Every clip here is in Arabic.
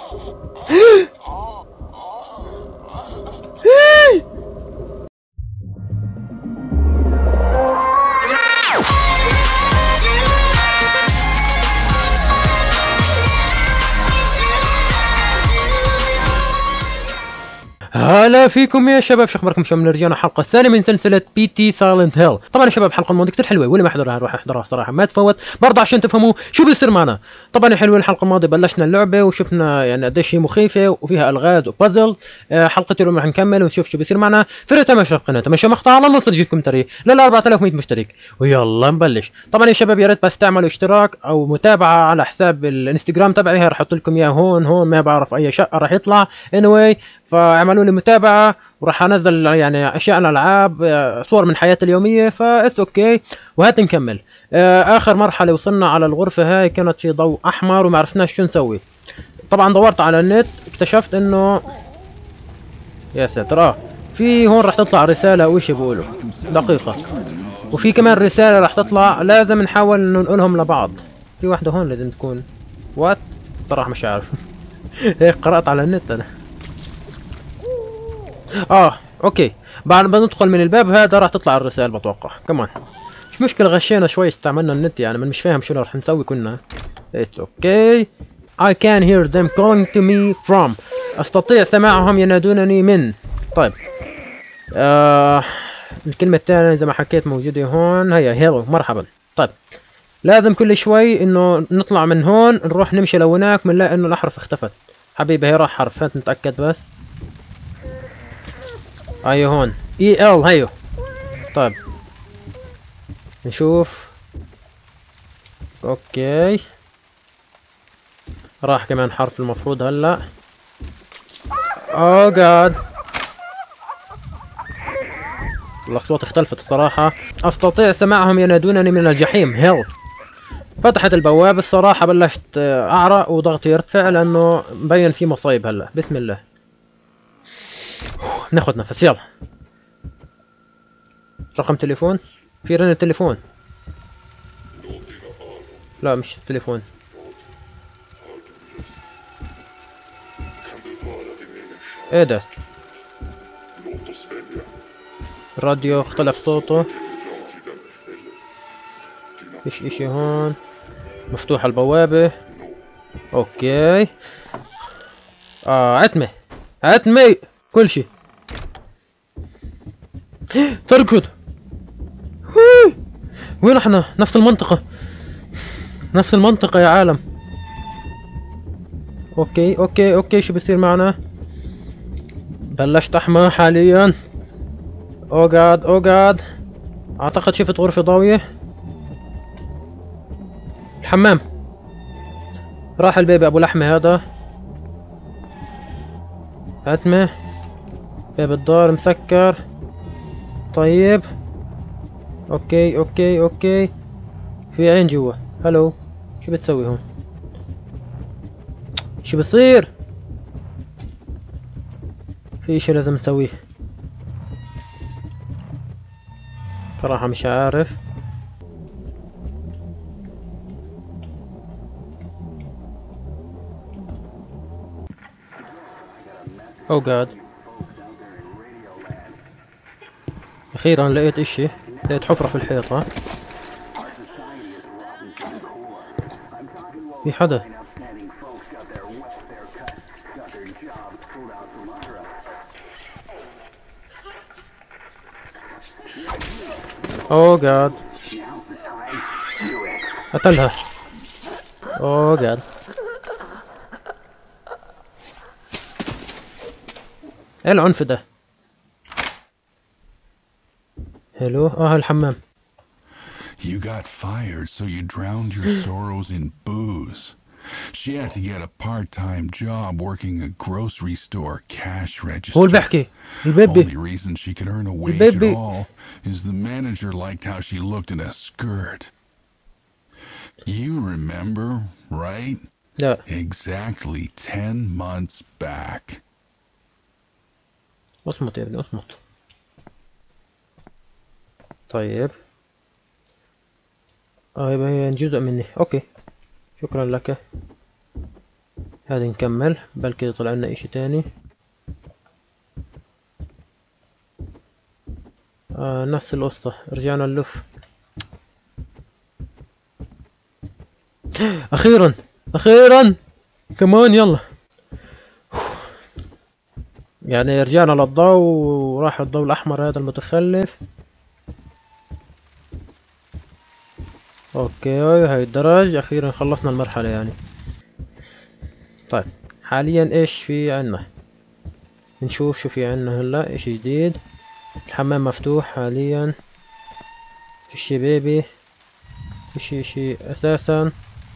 هلا فيكم يا شباب، شو اخباركم؟ شو رجعنا حلقه الثانيه من سلسله بي تي سايلنت هيل. طبعا يا شباب الحلقه الماضيه كثير حلوه، واللي ما حضرها روح احضرها صراحه ما تفوت برضه عشان تفهموا شو بيصير معنا. طبعا يا حلوين الحلقه الماضيه بلشنا اللعبه وشفنا يعني قديش هي مخيفه وفيها الغاز وبازل. حلقه اليوم رح نكمل ونشوف شو بيصير معنا. في تماشى القناه، تماشى مقطع على نوصل يجيكم تري لل 4100 مشترك ويلا نبلش. طبعا يا شباب يا ريت بس تعملوا اشتراك او متابعه على حساب الانستغرام تبعي، رح احط لكم اياه هون ما بعرف اي شقه رح يطلع anyway. فاعملوا لي متابعه وراح انزل يعني اشياء الالعاب، صور من حياتي اليوميه، فاتس اوكي. وهات نكمل. اخر مرحله وصلنا على الغرفه هاي كانت في ضوء احمر وما عرفناش شو نسوي. طبعا دورت على النت اكتشفت انه يا ساتر في هون راح تطلع رساله او شيء بيقولوا دقيقه، وفي كمان رساله راح تطلع لازم نحاول ننقلهم لبعض. في واحده هون لازم تكون وات صراحه مش عارف. هيك قرات على النت انا. اوكي، بعد ما ندخل من الباب هذا راح تطلع الرسائل بتوقع كمان. مش مشكلة، غشينا شوي استعملنا النت يعني، من مش فاهم شو راح نسوي كنا. It's okay. I can hear them calling to me from. استطيع سماعهم ينادونني من. طيب الكلمة الثانية زي ما حكيت موجودة هون، هي هيلو مرحبا. طيب لازم كل شوي انه نطلع من هون نروح نمشي لهناك بنلاقي انه الاحرف اختفت. حبيبي هي راح حرف، هات نتأكد بس. ايوه هون اي ال هيو. طيب نشوف. اوكي راح كمان حرف المفروض هلا. اوه جاد الاصوات اختلفت الصراحة. استطيع سماعهم ينادونني من الجحيم هيل. فتحت البوابة الصراحة، بلشت اعرق وضغطي يرتفع لانه مبين في مصايب هلا. بسم الله ناخد نفس يلا. رقم تليفون، في رن التليفون. لا مش التليفون. ايه ده؟ الراديو اختلف صوته. فيش اشي هون. مفتوحة البوابة. اوكي عتمة عتمة كل شي. تركض. وين احنا؟ نفس المنطقة، نفس المنطقة يا عالم. اوكي شو بصير معنا؟ بلشت احمى حاليا. او جاد اعتقد شفت غرفة ضاوية. الحمام. راح البيبي ابو لحمة هذا. عتمة. باب الدار مسكر. طيب اوكي في عين جوا. هلو شو بتسوي هون؟ شو بصير؟ في اشي لازم نسويه صراحة مش عارف. او جاد اخيرا لقيت اشي، لقيت حفرة في الحيطة. في حدا. اوه جاد قتلها. اوه جاد ايه العنف ده؟ هلو الحمام. You got fired so you drowned your sorrows in booze. She had to get a part-time job working a grocery store cash register. هو اللي بحكي البيبي. Only reason she could earn a wage at all is the manager liked how she looked in a skirt. You remember, right? لا Exactly 10 months back. اصمت يا ابني اصمت. طيب يبقى هي جزء مني. اوكي شكرا لك. هذه نكمل بلكي يطلع لنا اشي تاني. نفس القصة، رجعنا نلف. اخيرا اخيرا كمان يلا. يعني رجعنا للضوء وراح الضوء الاحمر هذا المتخلف. اوكي هاي الدرج، اخيرا خلصنا المرحلة يعني. طيب حاليا ايش في عنا؟ نشوف شو في عنا هلا. اشي جديد، الحمام مفتوح حاليا. اشي بيبي، اشي اساسا.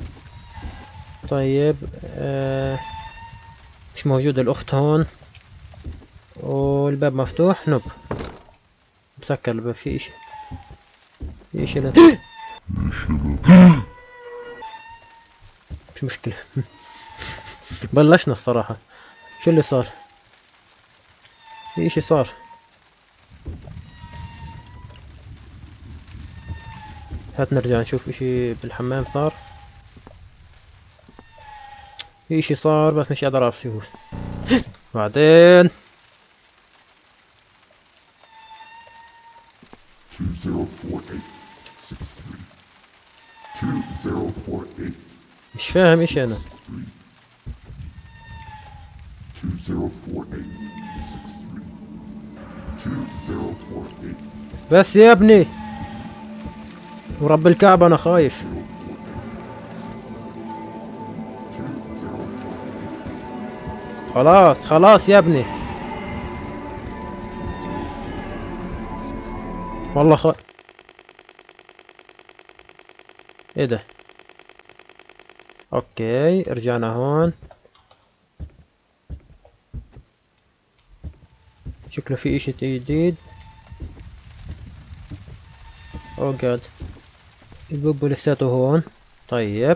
طيب مش موجودة الاخت هون، والباب مفتوح. نوب، مسكر الباب. في اشي، في اشي مش مشكلة. بلشنا الصراحة. شو اللي صار؟ في اشي صار. هات نرجع نشوف اشي بالحمام صار. في اشي صار بس مش قادر اعرف شو هو. بعدين 204863 مش فاهم اشي انا. 2048 بس يا ابني ورب الكعبة انا خايف. خلاص خلاص يا ابني والله ايه ده؟ اوكي رجعنا هون. شكله في اشي جديد. او جاد، البوبو لساته هون. طيب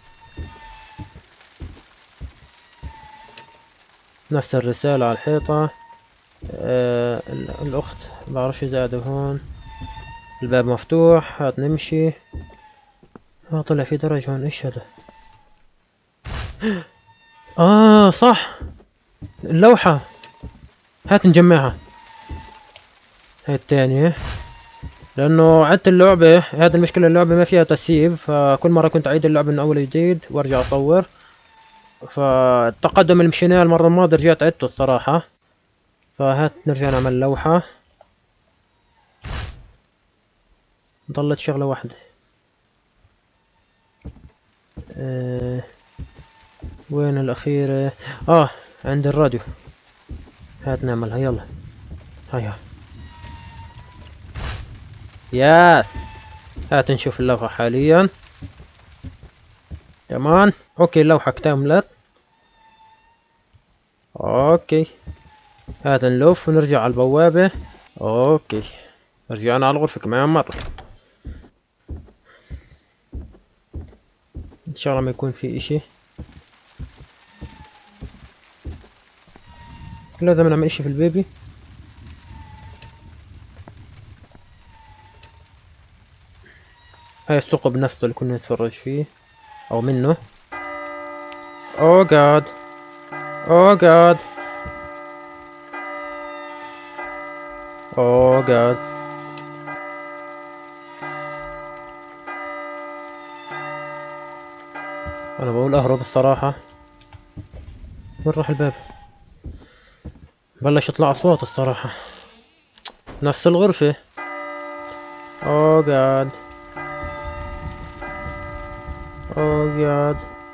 نفس الرسالة على الحيطة. الأخت بعرفش إذا قاعدة هون. الباب مفتوح، هات نمشي. طلع في درج هون. إيش هذا؟ صح، اللوحة. هات نجمعها. هاي التانية، لأنه عدت اللعبة. هذا المشكلة، اللعبة ما فيها تسييف، فكل مرة كنت أعيد اللعبة من أول جديد وأرجع أصور. فالتقدم اللي مشيناه المرة الماضية رجعت عدته الصراحة. فهات نرجع نعمل لوحة. ضلت شغلة واحدة. وين الأخيرة؟ عند الراديو. هات نعملها يلا. هيا ياس. هات نشوف اللوحة حاليا. كمان اوكي، اللوحة اكتملت. اوكي هات نلف ونرجع على البوابة. اوكي رجعنا على الغرفة كمان مرة. ان شاء الله ما يكون في اشي. لازم نعمل اشي في البيبي. هاي الثقب نفسه اللي كنا نتفرج فيه او منه. اوه جاد، اوه جاد، اوه جاد. انا بقول اهرب الصراحة. وين راح الباب؟ بلش يطلع اصوات الصراحة. نفس الغرفة. اوه جاد، اوه جاد.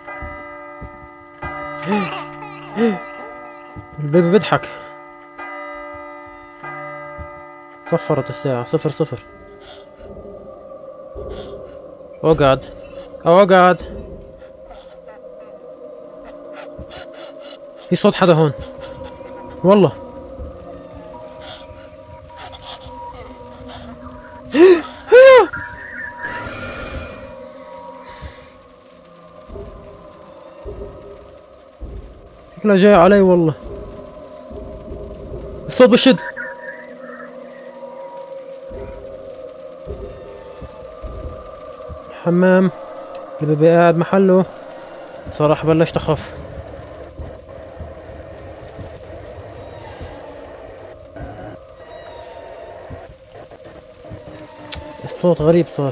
البيبي بيضحك. صفرت الساعة 00. اوه جاد، اوه جاد. في صوت حدا هون والله. شكلها جاي علي والله. الصوت بشد. حمام، البيبي قاعد محله. صراحة بلشت اخاف. صوت غريب صار.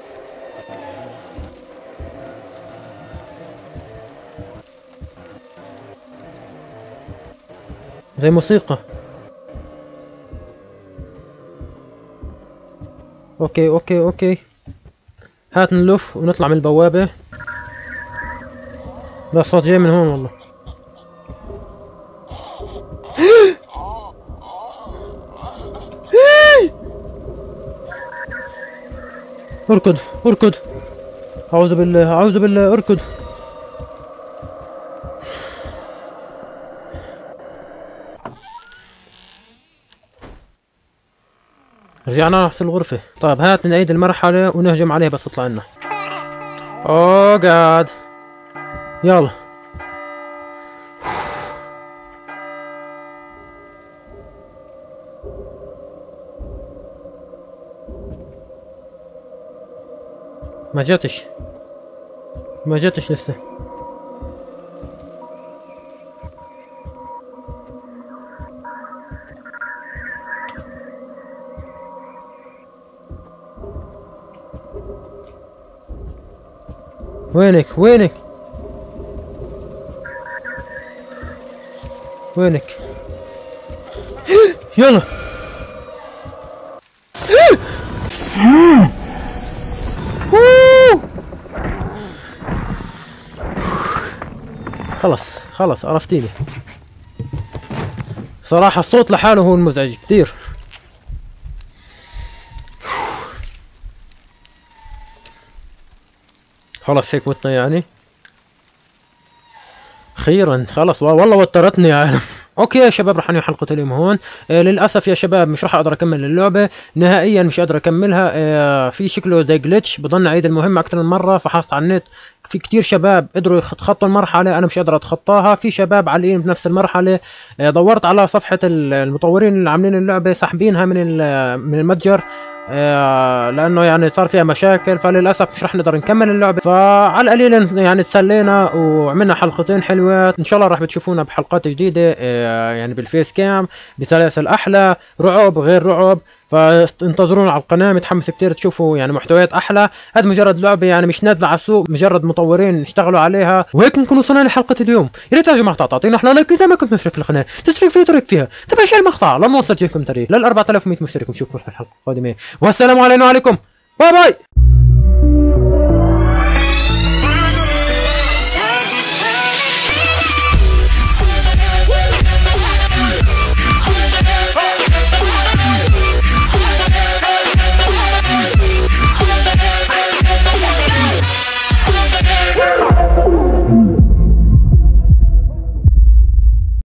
زي موسيقى. اوكي اوكي اوكي، هات نلف ونطلع من البوابة. لا الصوت جاي من هون والله. اركض اركض، اعوذ بالله اعوذ بالله، اركض. رجعنا نفس الغرفة. طيب هات نعيد المرحلة ونهجم عليه بس تطلع لنا. اوه جاد، يلا. ما جاتش ما جاتش لسه. وينك وينك وينك؟ يلا. خلص خلص عرفتيني. صراحة الصوت لحاله هو المزعج كثير. خلص هيك متنا يعني. اخيرا خلص والله وترتني يا عالم. اوكي يا شباب، رح انهي حلقة اليوم هون. للاسف يا شباب مش رح اقدر اكمل اللعبة نهائيا، مش قادر اكملها. في شكله زي جلتش، بضلني اعيد المهمة اكثر من مرة. فحصت على النت في كتير شباب قدروا يتخطوا المرحلة، انا مش قادر اتخطاها. في شباب عالقين بنفس المرحلة. دورت على صفحة المطورين اللي عاملين اللعبة، ساحبينها من المتجر. لانه يعني صار فيها مشاكل، فللاسف مش رح نقدر نكمل اللعبه. فعلى القليل يعني تسلينا وعملنا حلقتين حلوات. ان شاء الله رح بتشوفونا بحلقات جديده، يعني بالفيس كام، بسلاسل احلى، رعب غير رعب. فانتظرونا على القناه، متحمس كتير تشوفوا يعني محتويات احلى. هذا مجرد لعبه يعني مش نازله على السوق، مجرد مطورين اشتغلوا عليها. وهيك نكون وصلنا لحلقه اليوم. يا ريت يا جماعه تعطينا احلى لايك اذا ما كنت مشترك في القناه، تشترك فيها وترك فيها، تبع شيء المقطع لما نوصل جيكم تاريخ لل 4100 مشترك. نشوفكم في الحلقه القادمه، والسلام عليكم وعليكم. باي باي.